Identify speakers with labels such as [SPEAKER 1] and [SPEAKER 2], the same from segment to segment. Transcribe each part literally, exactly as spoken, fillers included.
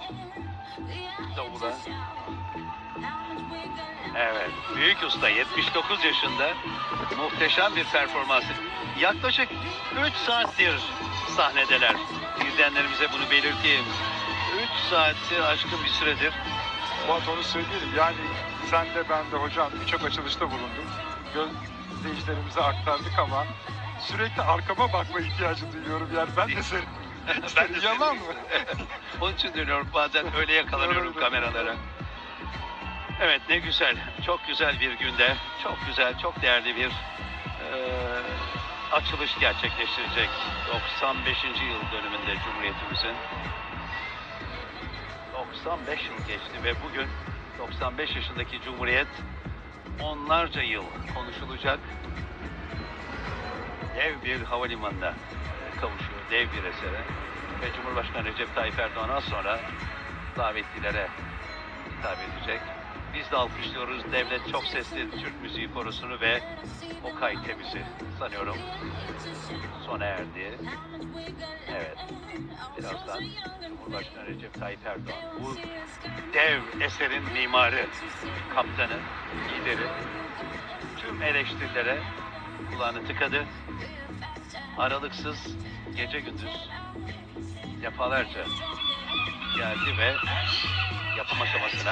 [SPEAKER 1] Davula. Evet, büyük usta yetmiş dokuz yaşında muhteşem bir performansı. Yaklaşık üç saattir sahnedeler. İzleyenlerimize bunu belirteyim. üç saati aşkın bir süredir.
[SPEAKER 2] Fuat, onu söyleyelim. Yani sen de ben de hocam birçok açılışta bulunduk. Göz izleyicilerimize aktardık ama sürekli arkama bakma ihtiyacı duyuyorum. Yani ben de senin.
[SPEAKER 1] Ben de
[SPEAKER 2] Yalan mı?
[SPEAKER 1] Onun için dönüyorum, bazen öyle yakalanıyorum kameralara. Evet, ne güzel, çok güzel bir günde, çok güzel, çok değerli bir e, açılış gerçekleştirecek. doksan beşinci yıl dönümünde Cumhuriyetimizin. doksan beş yıl geçti ve bugün doksan beş yaşındaki Cumhuriyet onlarca yıl konuşulacak dev bir havalimanına kavuşuyor, dev bir esere. Ve Cumhurbaşkanı Recep Tayyip Erdoğan az sonra davetlilere hitap edecek. Biz de alkışlıyoruz Devlet Çok Sesli Türk Müziği Korosu'nu ve Okay Temiz'i sanıyorum sona erdi. Evet, birazdan Cumhurbaşkanı Recep Tayyip Erdoğan, bu dev eserin mimarı, kaptanı, lideri, tüm eleştirilere kulağını tıkadı. Aralıksız gece gündüz defalarca geldi ve yapım aşamasına,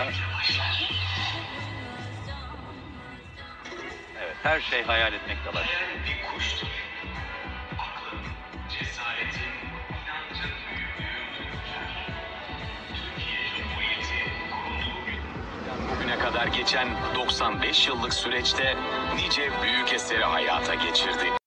[SPEAKER 1] evet, her şey hayal etmekte var.
[SPEAKER 3] Bir kuştur. Aklın, cesaretin, inancın büyüklüğünü Türkiye Cumhuriyeti kurulduğu gün. Bugüne kadar geçen doksan beş yıllık süreçte nice büyük eseri hayata geçirdi.